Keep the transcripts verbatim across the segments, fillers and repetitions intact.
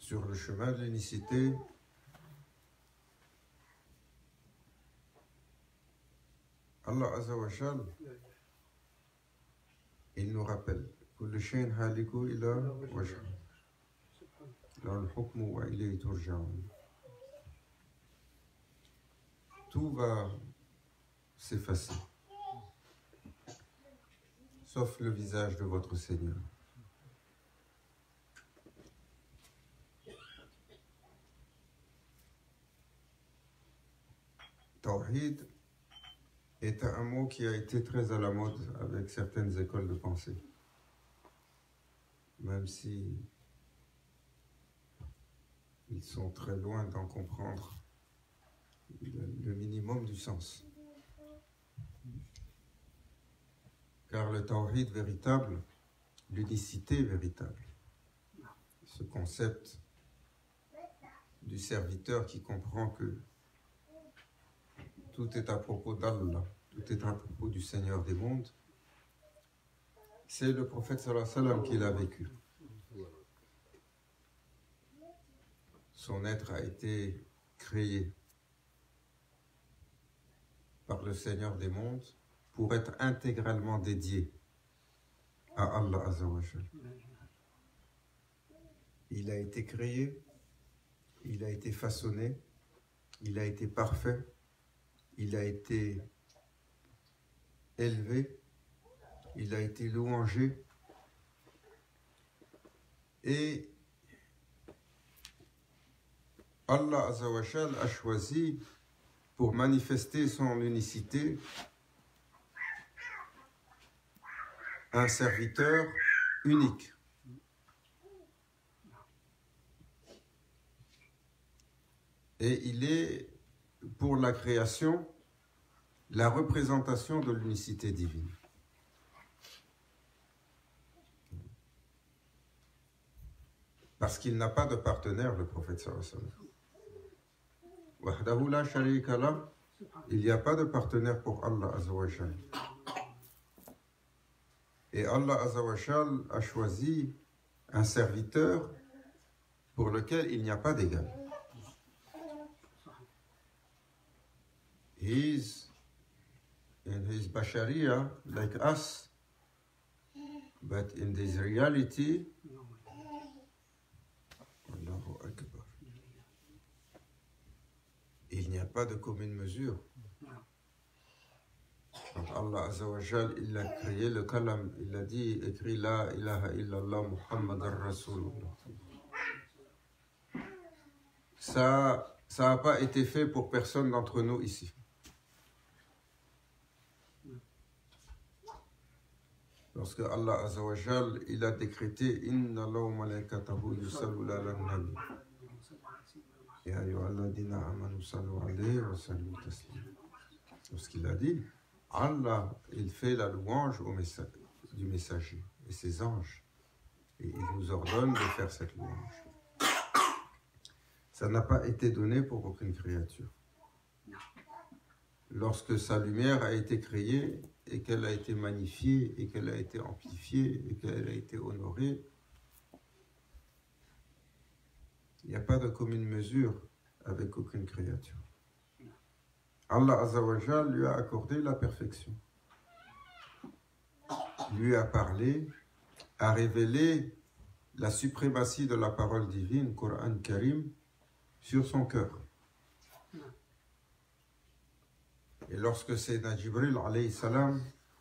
sur le chemin de l'unicité, Allah Azza wa Jal, il nous rappelle كل شيء هالك إلى وجهه له الحكم وإليه ترجعون. Tout va s'effacer, sauf le visage de votre Seigneur. Tawhid est un mot qui a été très à la mode avec certaines écoles de pensée, même si ils sont très loin d'en comprendre le minimum du sens. Car le tawhid véritable, l'unicité véritable, ce concept du serviteur qui comprend que tout est à propos d'Allah, tout est à propos du Seigneur des mondes, c'est le prophète sallallahu alayhi wa sallam qui l'a vécu. Son être a été créé par le Seigneur des mondes pour être intégralement dédié à Allah Azza wa Jal. Il a été créé, il a été façonné, il a été parfait, il a été élevé, il a été louangé, et Allah Azza wa Jal a choisi pour manifester son unicité un serviteur unique. Et il est, pour la création, la représentation de l'unicité divine. Parce qu'il n'a pas de partenaire, le prophète sallallahu alayhi wa sallam. Wahdahu la sharika lah, il n'y a pas de partenaire pour Allah Azza wa Jal. Et Allah Azza wa Jal a choisi un serviteur pour lequel il n'y a pas d'égal. He is in his bashariya like us, but in this reality, Allahu Akbar, il n'y a pas de commune mesure. Quand Allah Azza wa Jal, il a créé le kalam, il a dit, écrit La ilaha illallah Muhammadar Rasulullah. Ça, ça n'a pas été fait pour personne d'entre nous ici. Lorsque Allah Azza wa Jal, il a décrété Inna Allahu malaikatahu yusalluna ala nabi. Ya ayyuhalladhina amanu sallu alayhi wa sallimu taslima. Lorsqu'il a dit, Allah, il fait la louange au messa- du messager et ses anges. Et il nous ordonne de faire cette louange. Ça n'a pas été donné pour aucune créature. Lorsque sa lumière a été créée et qu'elle a été magnifiée et qu'elle a été amplifiée et qu'elle a été honorée, il n'y a pas de commune mesure avec aucune créature. Allah Azza wa Jal lui a accordé la perfection, lui a parlé, a révélé la suprématie de la parole divine, Coran Karim, sur son cœur. Et lorsque Sayyidina Jibril alayhi salam,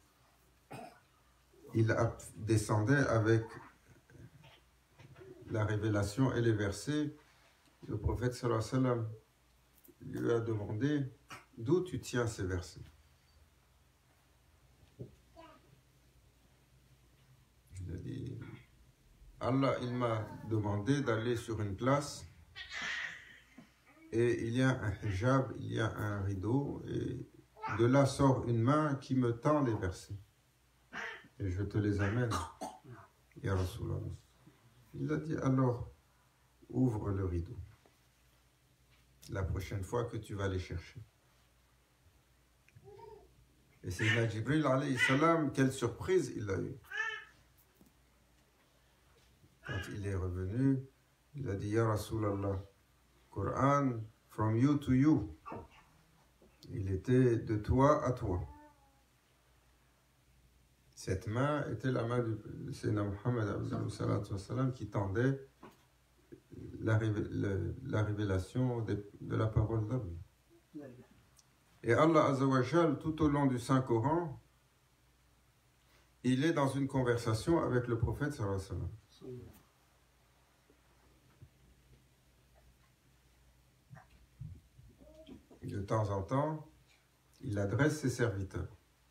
il a descendait avec la révélation et les versets, le prophète sallallahu alayhi wa sallam lui a demandé d'où tu tiens ces versets. Il a dit, Allah, il m'a demandé d'aller sur une place et il y a un hijab, il y a un rideau et de là sort une main qui me tend les versets et je te les amène, Ya Rasulallah. Il a dit, alors ouvre le rideau la prochaine fois que tu vas les chercher. Et c'est Jibril alayhi salam, quelle surprise il a eu. Quand il est revenu, Il a dit, Ya Rasulallah, Coran, from you to you. Il était de toi à toi. Cette main était la main du Sayyidina Muhammad qui tendait la, la, la révélation de, de la parole d'Allah. Et Allah Azza wa Jal, tout au long du Saint-Coran, il est dans une conversation avec le prophète sallallahu alayhi wa sallam. De temps en temps, il adresse ses serviteurs.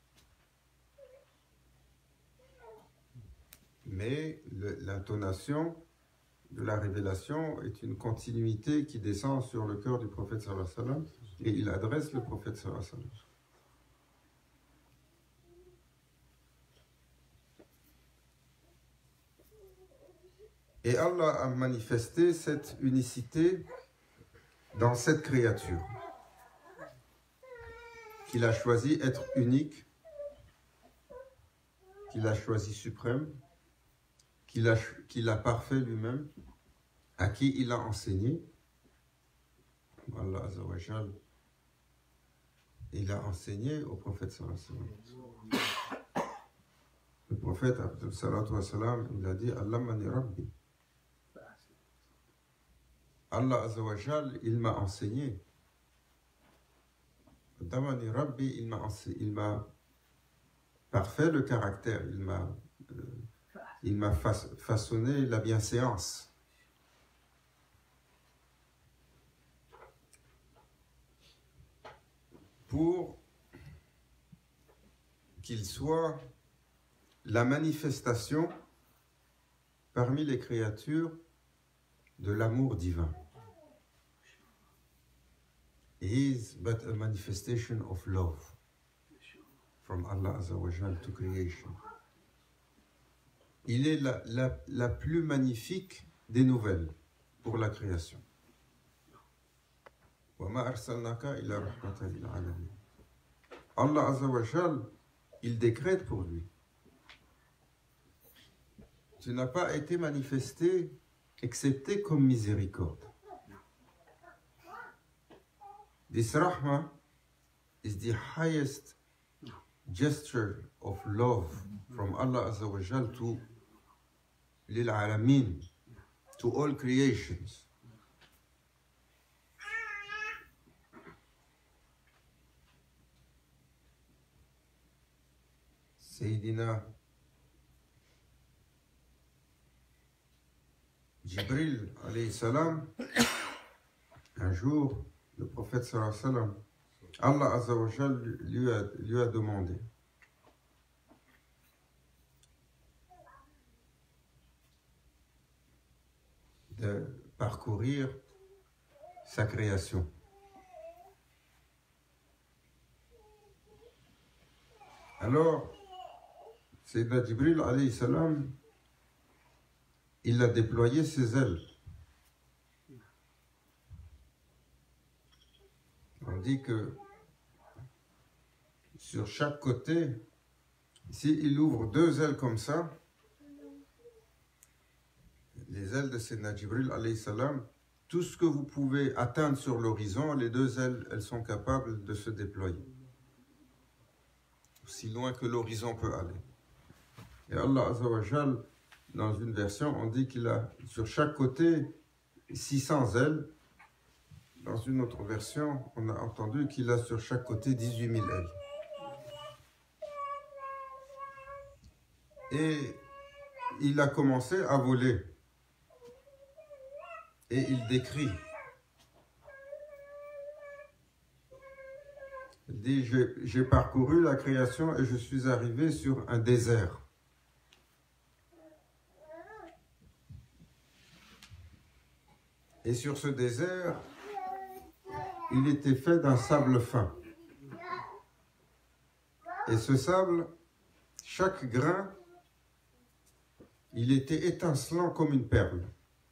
Mais l'intonation de la révélation est une continuité qui descend sur le cœur du prophète sallallahu alayhi wa sallam et il adresse le prophète sallallahu alayhi wa sallam. Et Allah a manifesté cette unicité dans cette créature qu'il a choisi être unique, qu'il a choisi suprême, qu'il a, qu'il a parfait lui-même, à qui il a enseigné. Allah Azza wa Jal, il a enseigné au prophète sallallahu alayhi wa sallam. Le prophète sallallahu alayhi wa sallam, il a dit Allamani Rabbi. Allah Azza wa Jal, il m'a enseigné. Allamani Rabbi, il m'a enseigné, il m'a parfait le caractère, il m'a euh, il m'a façonné la bienséance. Pour qu'il soit la manifestation parmi les créatures de l'amour divin. He is but a manifestation of love from Allah Azza wa Jal to creation. Il est la, la, la plus magnifique des nouvelles pour la création. وَمَا أَرْسَلْنَاكَ إِلَّا رَحْمَةً لِلْعَالَمِينَ. Allah Azza wa Jal, il décrète pour lui. Tu n'as pas été manifesté excepté comme miséricorde. This rahmah is the highest gesture of love from Allah Azza wa Jal to lil alamin, to all creations. Sayyidina Jibril alayhi salam, un jour, le prophète sallallahu alayhi wa sallam, Allah Azza wa Jal lui a, lui a demandé de parcourir sa création. Alors, Sayyidina Jibril alayhi salam, il a déployé ses ailes. On dit que sur chaque côté, s'il ouvre deux ailes comme ça, les ailes de Sayyidina Jibril alayhi salam, tout ce que vous pouvez atteindre sur l'horizon, les deux ailes, elles sont capables de se déployer. Aussi loin que l'horizon peut aller. Et Allah Azza wa Jal, dans une version, on dit qu'il a sur chaque côté six cents ailes. Dans une autre version, on a entendu qu'il a sur chaque côté dix-huit mille ailes. Et il a commencé à voler. Et il décrit. Il dit, j'ai, j'ai parcouru la création et je suis arrivé sur un désert. Et sur ce désert, il était fait d'un sable fin. Et ce sable, chaque grain, il était étincelant comme une perle.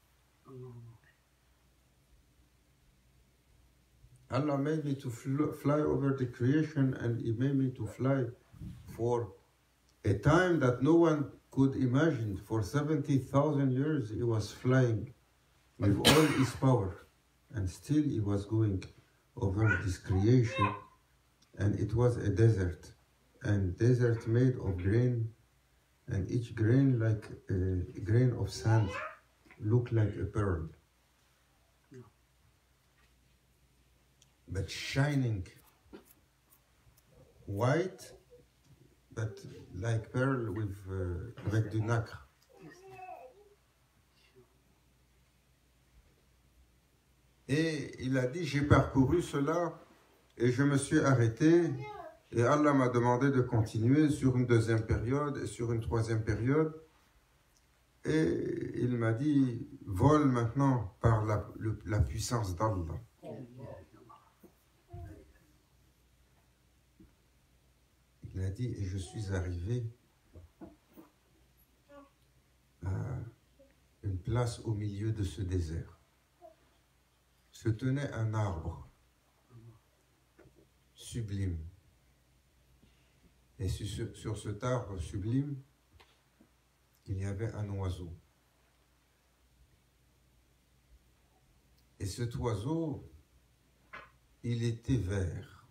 Allah made me to fly over the creation and He made me to fly for a time that no one could imagine. For seventy thousand years He was flying with all his power. And still he was going over this creation, and it was a desert. And desert made of grain, and each grain like a grain of sand, looked like a pearl. But shining white, but like pearl with, uh, avec du nacre. Et il a dit, j'ai parcouru cela et je me suis arrêté et Allah m'a demandé de continuer sur une deuxième période et sur une troisième période. Et il m'a dit, vole maintenant par la, le, la puissance d'Allah. Il a dit, et je suis arrivé à une place au milieu de ce désert. Se tenait un arbre sublime. Et sur, sur cet arbre sublime, il y avait un oiseau. Et cet oiseau, il était vert,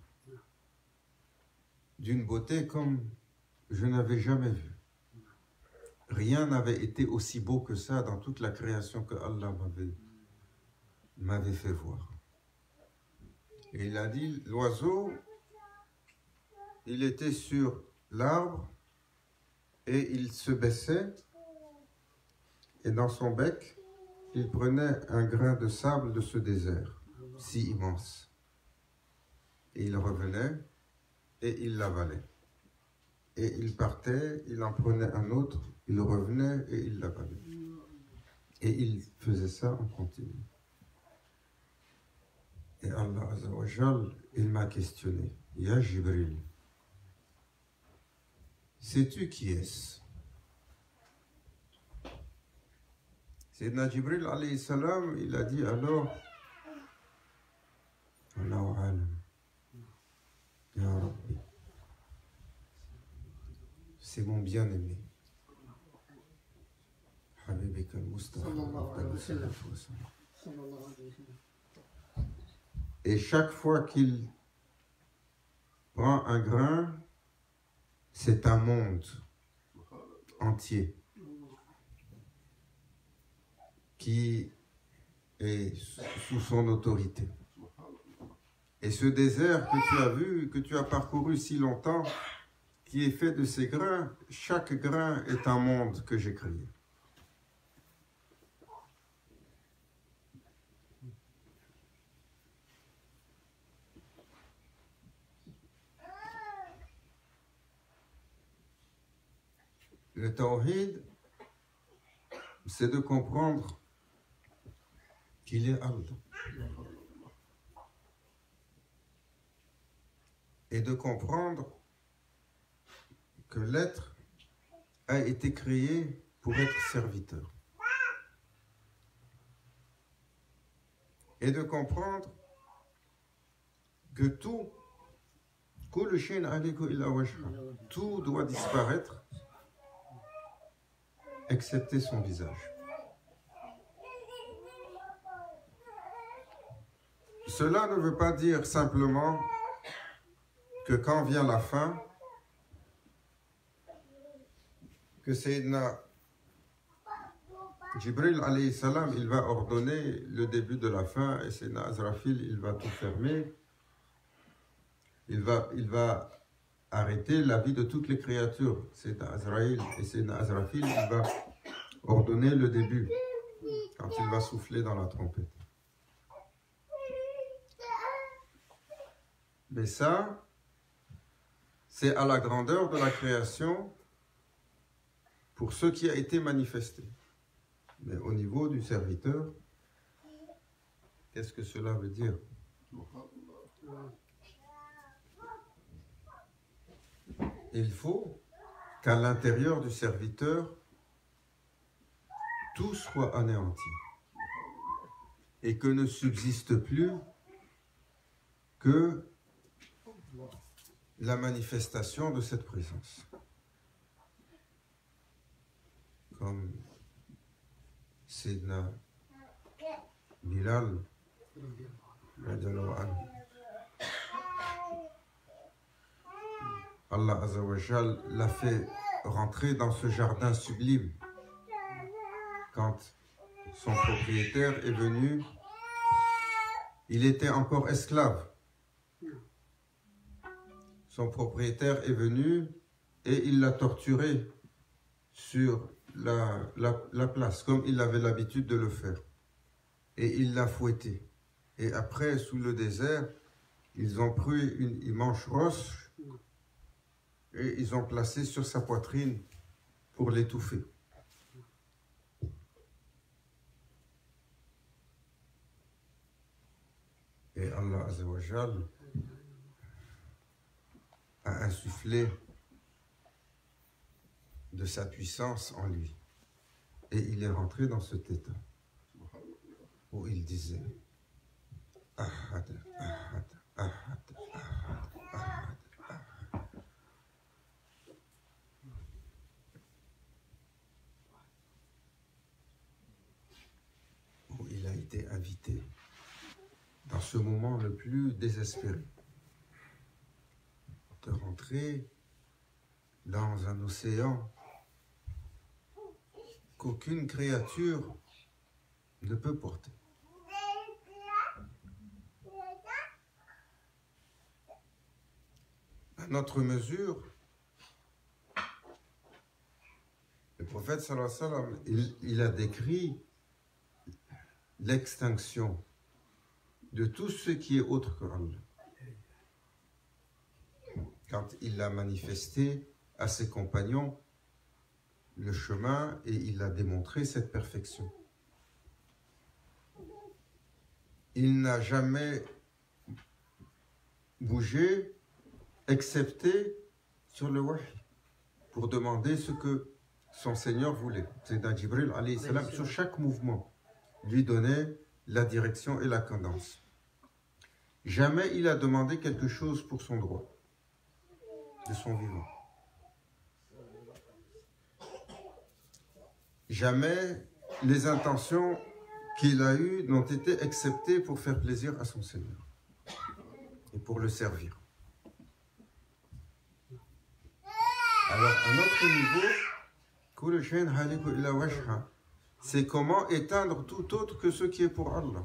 d'une beauté comme je n'avais jamais vue. Rien n'avait été aussi beau que ça dans toute la création que Allah m'avait m'avait fait voir. Et il a dit, l'oiseau, il était sur l'arbre et il se baissait et dans son bec, il prenait un grain de sable de ce désert, si immense. Et il revenait et il l'avalait. Et il partait, il en prenait un autre, il revenait et il l'avalait. Et il faisait ça en continu. Et Allah Azza wa Jal, il m'a questionné. Ya Jibril, sais-tu qui est-ce? Sayyidina Jibril alayhi salam, il a dit alors, Allahu alam, Ya Rabbi, c'est mon bien-aimé. Habibik al-Mustafa. Et chaque fois qu'il prend un grain, c'est un monde entier qui est sous son autorité. Et ce désert que tu as vu, que tu as parcouru si longtemps, qui est fait de ces grains, chaque grain est un monde que j'ai créé. Le tawhid, c'est de comprendre qu'il est Allah. Et de comprendre que l'être a été créé pour être serviteur. Et de comprendre que tout, tout doit disparaître, excepté son visage. Cela ne veut pas dire simplement que quand vient la fin, que Sayyidina Jibril alayhi salam, il va ordonner le début de la fin et Sayyidina Azrafil, il va tout fermer. Il va, il va arrêter la vie de toutes les créatures. Sayyidina Azraïl et Sayyidina Azrafil, il va ordonner le début quand il va souffler dans la trompette. Mais ça, c'est à la grandeur de la création pour ce qui a été manifesté. Mais au niveau du serviteur, qu'est-ce que cela veut dire? Il faut qu'à l'intérieur du serviteur, tout soit anéanti et que ne subsiste plus que la manifestation de cette présence. Comme Sayyidina Bilal, Allah Azza wa Jal l'a fait rentrer dans ce jardin sublime. Quand son propriétaire est venu, il était encore esclave. Son propriétaire est venu et il l'a torturé sur la, la, la place, comme il avait l'habitude de le faire. Et il l'a fouetté. Et après, sous le désert, ils ont pris une immense roche et ils ont placé sur sa poitrine pour l'étouffer. Et Allah Azza wa Jal a insufflé de sa puissance en lui. Et il est rentré dans cet état où il disait Ahad, Ahad, Ahad, Ahad, Ahad, Ahad. Où il a été invité dans ce moment le plus désespéré de rentrer dans un océan qu'aucune créature ne peut porter. À notre mesure, le prophète sallallahu alayhi wa sallam, il, il a décrit l'extinction de tout ce qui est autre que Allah. Quand il a manifesté à ses compagnons le chemin et il a démontré cette perfection. Il n'a jamais bougé excepté sur le wahy pour demander ce que son Seigneur voulait. C'est Jibril alayhi salam sur chaque mouvement lui donnait la direction et la cadence. Jamais il a demandé quelque chose pour son droit de son vivant. Jamais les intentions qu'il a eues n'ont été acceptées pour faire plaisir à son Seigneur et pour le servir. Alors, à notre niveau, c'est comment éteindre tout autre que ce qui est pour Allah.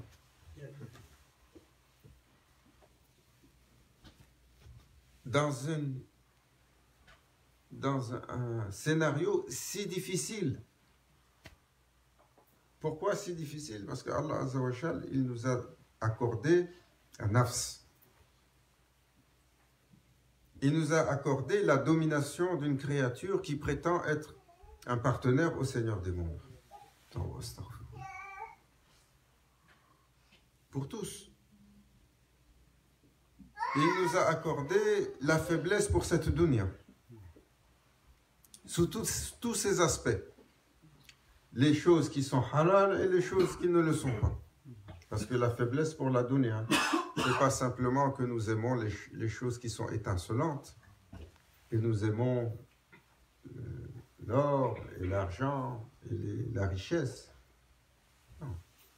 Dans, une, dans un, un scénario si difficile. Pourquoi si difficile? Parce que Allah Azza wa Jal, il nous a accordé un nafs. Il nous a accordé la domination d'une créature qui prétend être un partenaire au Seigneur des mondes. Pour tous. Il nous a accordé la faiblesse pour cette dunya. Sous tous, tous ces aspects. Les choses qui sont halal et les choses qui ne le sont pas. Parce que la faiblesse pour la dunya, ce n'est pas simplement que nous aimons les, les choses qui sont étincelantes, que nous aimons euh, l'or et l'argent et les, la richesse. Non.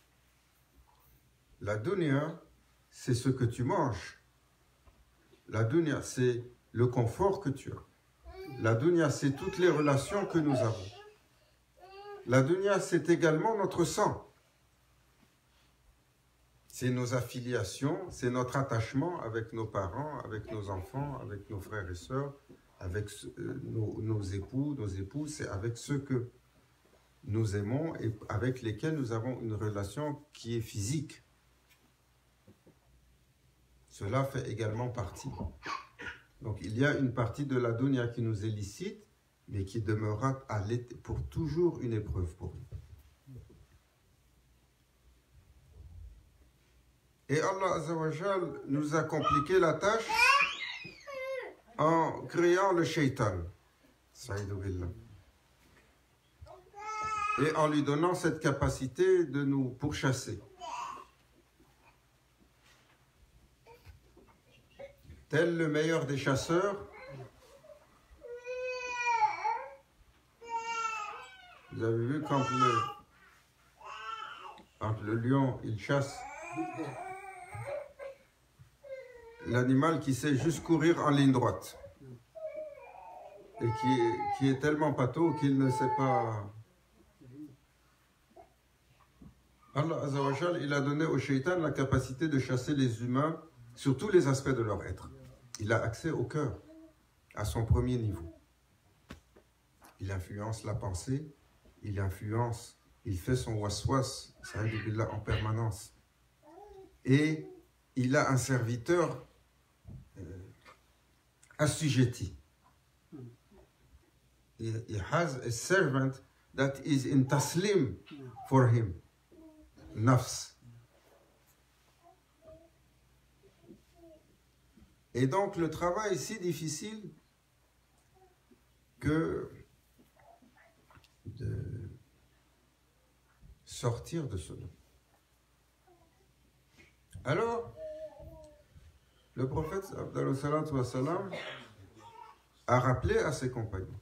La dunya, c'est ce que tu manges. La dunya, c'est le confort que tu as. La dunya, c'est toutes les relations que nous avons. La dunya, c'est également notre sang. C'est nos affiliations, c'est notre attachement avec nos parents, avec nos enfants, avec nos frères et sœurs, avec euh, nos, nos époux, nos épouses, c'est avec ceux que nous aimons et avec lesquels nous avons une relation qui est physique. Cela fait également partie. Donc il y a une partie de la dunya qui nous est licite, mais qui demeurera à pour toujours une épreuve pour nous. Et Allah Azza wa Jal nous a compliqué la tâche en créant le shaitan, et en lui donnant cette capacité de nous pourchasser. Tel le meilleur des chasseurs, vous avez vu quand le, Quand le lion, il chasse l'animal qui sait juste courir en ligne droite et qui, qui est tellement pâteau qu'il ne sait pas... Allah Azza wa Jal, il a donné au shaitan la capacité de chasser les humains sur tous les aspects de leur être. Il a accès au cœur, à son premier niveau. Il influence la pensée, il influence, il fait son waswas, en permanence. Et il a un serviteur euh, assujetti. He, he has a servant that is in taslim for him. Nafs. Et donc le travail est si difficile que de sortir de cela. Alors, le prophète Abdallah a rappelé à ses compagnons,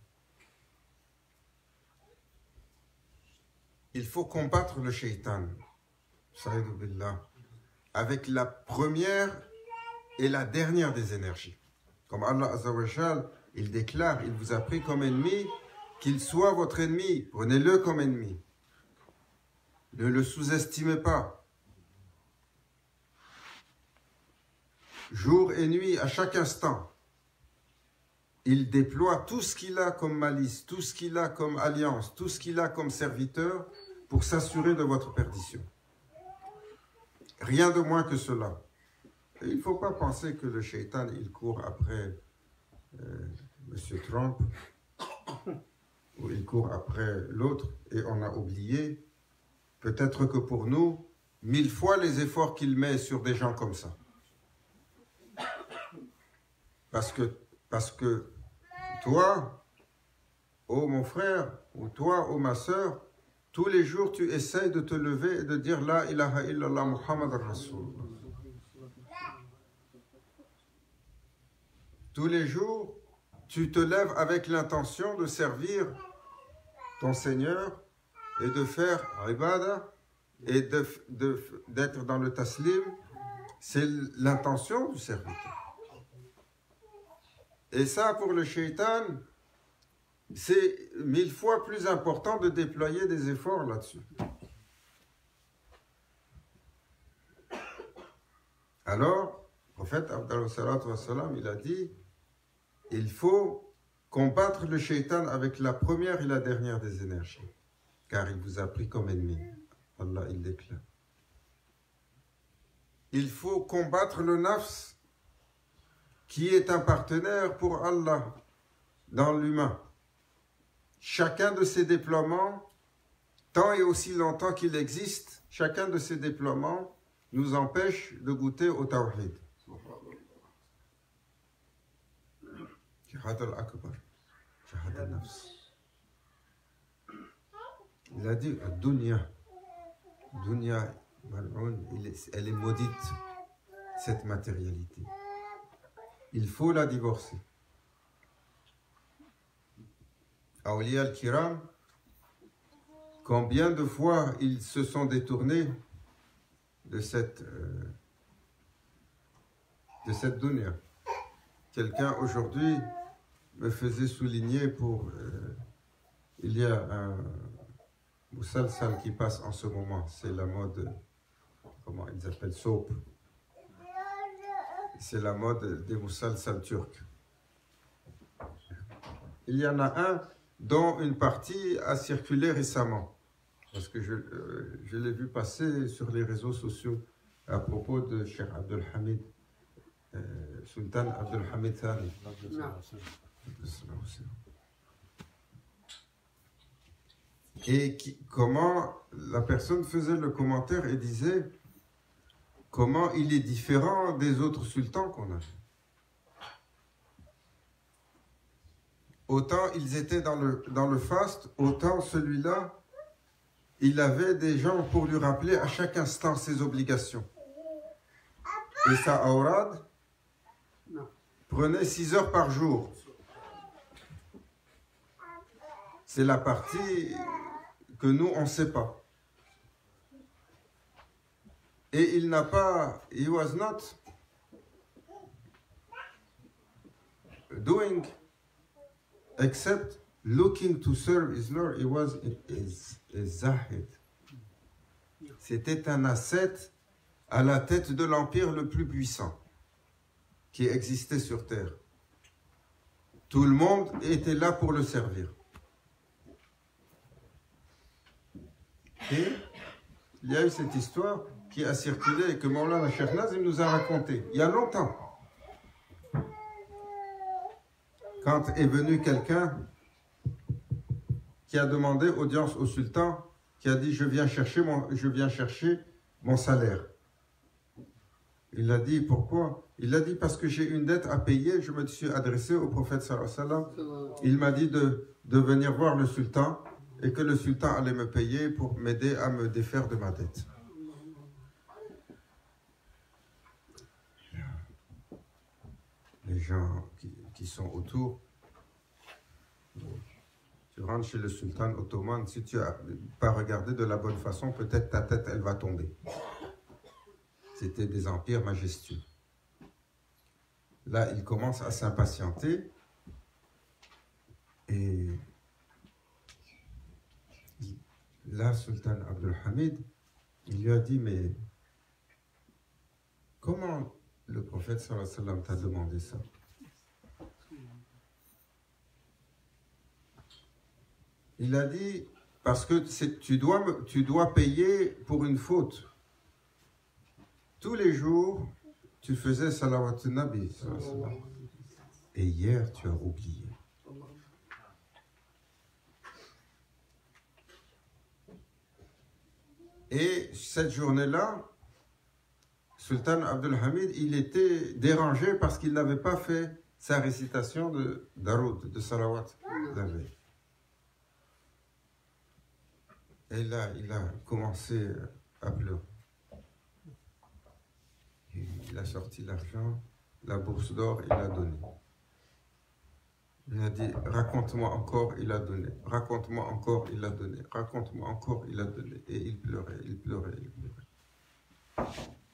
il faut combattre le shaitan, avec la première et la dernière des énergies. Comme Allah Azza wa Jal, il déclare, il vous a pris comme ennemi, qu'il soit votre ennemi, prenez-le comme ennemi. Ne le sous-estimez pas. Jour et nuit, à chaque instant, il déploie tout ce qu'il a comme malice, tout ce qu'il a comme alliance, tout ce qu'il a comme serviteur pour s'assurer de votre perdition. Rien de moins que cela. Et il ne faut pas penser que le shaitan, il court après euh, M. Trump ou il court après l'autre et on a oublié. Peut-être que pour nous, mille fois les efforts qu'il met sur des gens comme ça. Parce que, parce que toi, oh mon frère, ou toi, oh ma sœur, tous les jours tu essayes de te lever et de dire La ilaha illallah Muhammad Rasulullah. Tous les jours, tu te lèves avec l'intention de servir ton Seigneur et de faire ibadah et de, de, d'être dans le taslim. C'est l'intention du serviteur. Et ça, pour le shaitan, c'est mille fois plus important de déployer des efforts là-dessus. Alors, le prophète Abdallah salatu wassalam, il a dit, il faut combattre le shaitan avec la première et la dernière des énergies, car il vous a pris comme ennemi. Allah, il déclare. Il faut combattre le nafs, qui est un partenaire pour Allah dans l'humain. Chacun de ces déploiements, tant et aussi longtemps qu'il existe, chacun de ces déploiements nous empêche de goûter au tawhid. Jihad al-Akbar, Jihad al-Nafs. Il a dit, Dunya, Dunya, elle est maudite, cette matérialité. Il faut la divorcer. Awliya al-Kiram, combien de fois ils se sont détournés de cette, euh, de cette dunya. Quelqu'un aujourd'hui me faisait souligner pour... Euh, il y a un musalsal qui passe en ce moment, c'est la mode, comment ils appellent, soap. C'est la mode des musalsal turcs. Il y en a un dont une partie a circulé récemment, parce que je, euh, je l'ai vu passer sur les réseaux sociaux à propos de Cheikh Abdul Hamid, euh, Sultan Abdul Hamid Thani. Et qui, comment la personne faisait le commentaire et disait comment il est différent des autres sultans qu'on a. Autant ils étaient dans le, dans le faste, autant celui-là, il avait des gens pour lui rappeler à chaque instant ses obligations. Et sa aurad prenait six heures par jour. C'est la partie que nous, on ne sait pas. Et il n'a pas, he was not doing except looking to serve his Lord. He was a, a, a zahid. C'était un ascète à la tête de l'empire le plus puissant qui existait sur terre. Tout le monde était là pour le servir. Et il y a eu cette histoire qui a circulé et que Maulana Cheikh Nazim nous a raconté il y a longtemps. Quand est venu quelqu'un qui a demandé audience au sultan, qui a dit je viens chercher mon, je viens chercher mon salaire. Il a dit pourquoi? Il a dit parce que j'ai une dette à payer. Je me suis adressé au prophète sallallahu alayhi wa sallam. Il m'a dit de, de venir voir le sultan et que le sultan allait me payer pour m'aider à me défaire de ma dette. Les gens qui, qui sont autour, tu rentres chez le sultan ottoman, si tu n'as pas regardé de la bonne façon, peut-être ta tête elle va tomber. C'était des empires majestueux. Là, il commence à s'impatienter et là, Sultan Abdul Hamid, il lui a dit, mais comment le prophète sallallahu alayhi wa sallam t'a demandé ça? Il a dit, parce que tu dois, tu dois payer pour une faute. Tous les jours, tu faisais salawat nabi. Et hier, tu as oublié. Et cette journée-là, Sultan Abdul Hamid, il était dérangé parce qu'il n'avait pas fait sa récitation de Daroud, de salawat la veille. Et là, il a commencé à pleurer. Il a sorti l'argent, la bourse d'or, il a donné. Il a dit, raconte-moi encore, il a donné. Raconte-moi encore, il a donné. Raconte-moi encore, il a donné. Et il pleurait, il pleurait, il pleurait.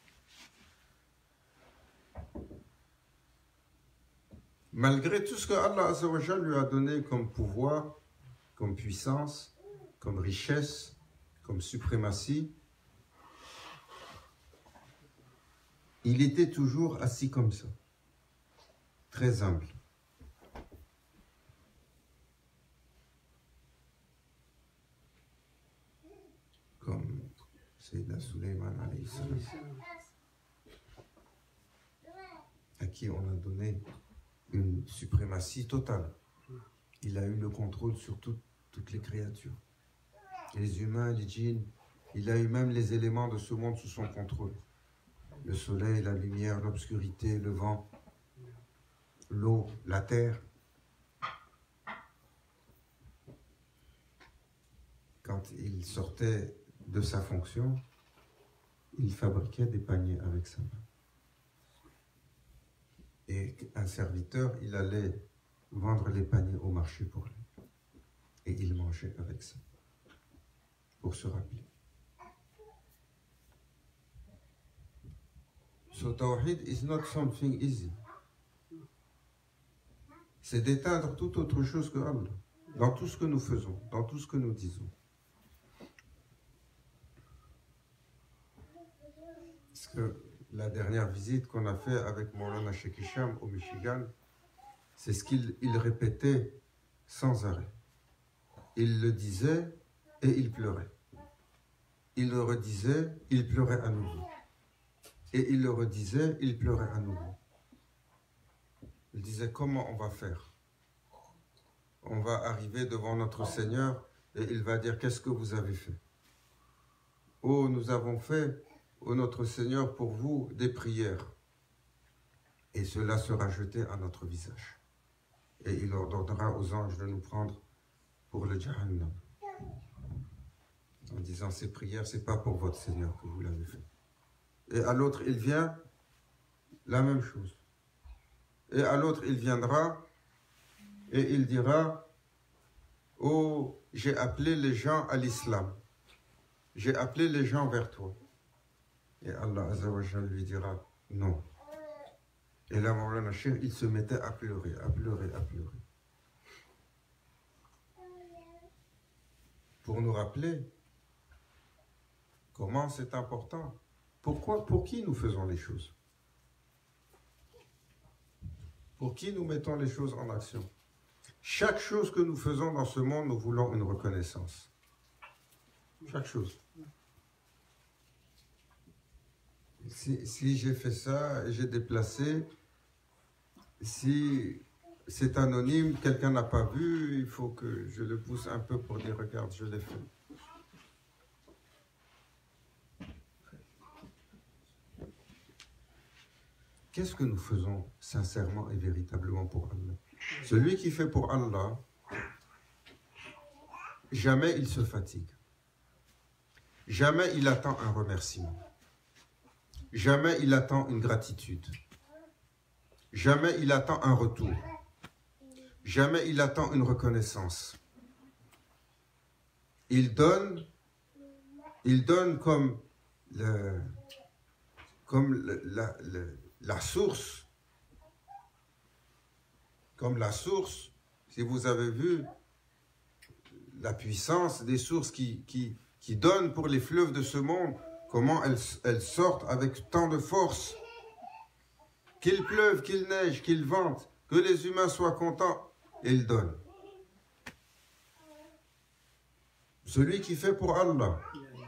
Malgré tout ce que Allah Azza wa Jal lui a donné comme pouvoir, comme puissance, comme richesse, comme suprématie, il était toujours assis comme ça, très humble. Comme Sayyidina Suleyman alayhi salam, à qui on a donné une suprématie totale. Il a eu le contrôle sur tout, toutes les créatures. Les humains, les djinns, il a eu même les éléments de ce monde sous son contrôle. Le soleil, la lumière, l'obscurité, le vent, l'eau, la terre. Quand il sortait de sa fonction, il fabriquait des paniers avec sa main. Et un serviteur, il allait vendre les paniers au marché pour lui. Et il mangeait avec ça, pour se rappeler. So Tawhid is not something easy. C'est d'éteindre toute autre chose que Allah, dans tout ce que nous faisons, dans tout ce que nous disons. Parce que la dernière visite qu'on a fait avec Maulana Cheikh Hicham au Michigan, c'est ce qu'il il répétait sans arrêt. Il le disait et il pleurait. Il le redisait, il pleurait à nouveau. Et il le redisait, il pleurait à nouveau. Il disait, comment on va faire? On va arriver devant notre Seigneur et il va dire, qu'est-ce que vous avez fait? Oh, nous avons fait, ô notre Seigneur, pour vous des prières. Et cela sera jeté à notre visage. Et il ordonnera aux anges de nous prendre pour le Jahannam. En disant, ces prières, ce n'est pas pour votre Seigneur que vous l'avez fait. Et à l'autre, il vient, la même chose. Et à l'autre, il viendra et il dira, oh, j'ai appelé les gens à l'islam. J'ai appelé les gens vers toi. Et Allah Azza wa Jal lui dira non. Et là, Mawlana Cheikh, il se mettait à pleurer, à pleurer, à pleurer. Pour nous rappeler comment c'est important. Pourquoi, pour qui nous faisons les choses? Pour qui nous mettons les choses en action? Chaque chose que nous faisons dans ce monde, nous voulons une reconnaissance. Chaque chose. Si, si j'ai fait ça, j'ai déplacé, si c'est anonyme, quelqu'un n'a pas vu, il faut que je le pousse un peu pour dire, regarde, je l'ai fait. Qu'est-ce que nous faisons sincèrement et véritablement pour Allah? Celui qui fait pour Allah, jamais il se fatigue. Jamais il attend un remerciement. Jamais il attend une gratitude. Jamais il attend un retour. Jamais il attend une reconnaissance. Il donne, il donne comme, le, comme le, la, le, la source. Comme la source, si vous avez vu la puissance des sources qui, qui, qui donnent pour les fleuves de ce monde, comment elles, elles sortent avec tant de force. Qu'il pleuve, qu'il neige, qu'il vente, que les humains soient contents, ils donnent. Celui qui fait pour Allah,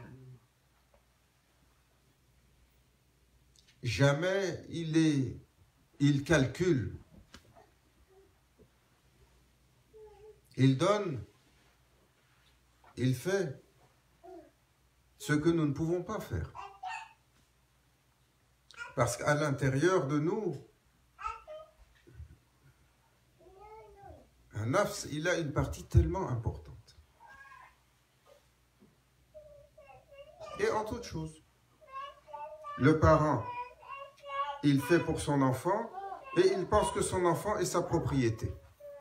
jamais il est, il calcule. Il donne, il fait ce que nous ne pouvons pas faire. Parce qu'à l'intérieur de nous, un nafs, il a une partie tellement importante. Et en toute chose, le parent, il fait pour son enfant et il pense que son enfant est sa propriété.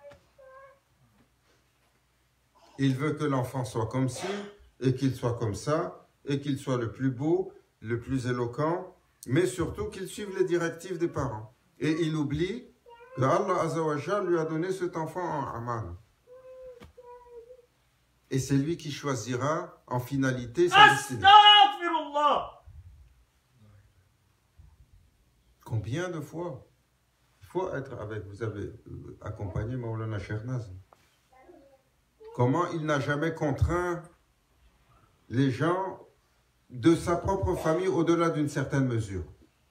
Il veut que l'enfant soit comme ci, et qu'il soit comme ça, et qu'il soit le plus beau, le plus éloquent, mais surtout qu'il suive les directives des parents. Et il oublie que Allah Azza wa Jal lui a donné cet enfant en aman. Et c'est lui qui choisira en finalité sa destinée. Combien de fois? Il faut être avec, vous avez accompagné Mawlana Shernaz. Comment il n'a jamais contraint les gens de sa propre famille au-delà d'une certaine mesure.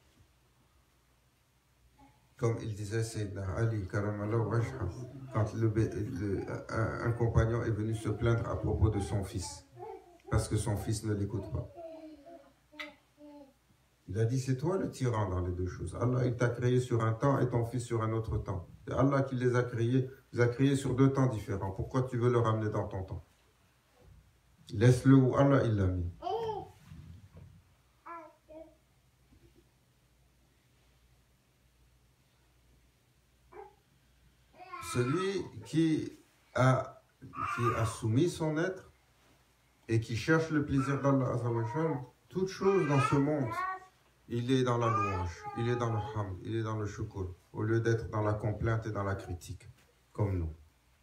Comme il disait Sayyidina Ali, Karamallahu wajha, quand le, le, un, un compagnon est venu se plaindre à propos de son fils, parce que son fils ne l'écoute pas. Il a dit, c'est toi le tyran dans les deux choses. Allah, il t'a créé sur un temps et ton fils sur un autre temps. C'est Allah qui les a créés, les a créés sur deux temps différents. Pourquoi tu veux le ramener dans ton temps? Laisse-le où Allah il l'a mis. Celui qui a, qui a soumis son être et qui cherche le plaisir d'Allah Azza wa Jal, toute chose dans ce monde, il est dans la louange, il est dans le hamd, il est dans le shukr, au lieu d'être dans la complainte et dans la critique, comme nous.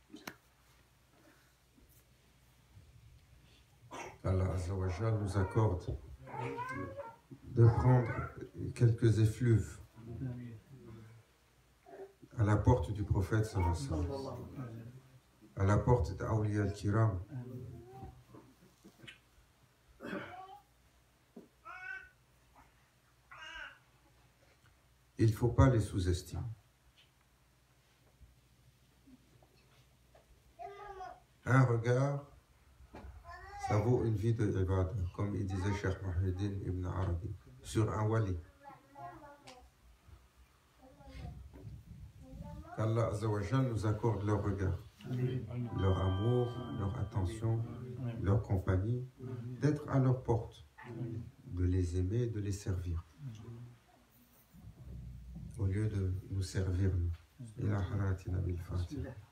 Allah Azza wa Jal nous accorde de prendre quelques effluves à la porte du prophète sallallahu alayhi wa sallam, à la porte d'Awliya al-Kiram. Il ne faut pas les sous-estimer. Un regard, ça vaut une vie de ibadah, comme il disait Cheikh Muhyiddin Ibn Arabi, sur un wali. Qu'Allah Azza wa Jal nous accorde leur regard, leur amour, leur attention, leur compagnie, d'être à leur porte, de les aimer, de les servir, au lieu de nous servir nous. Ila haratina bil Fatiha.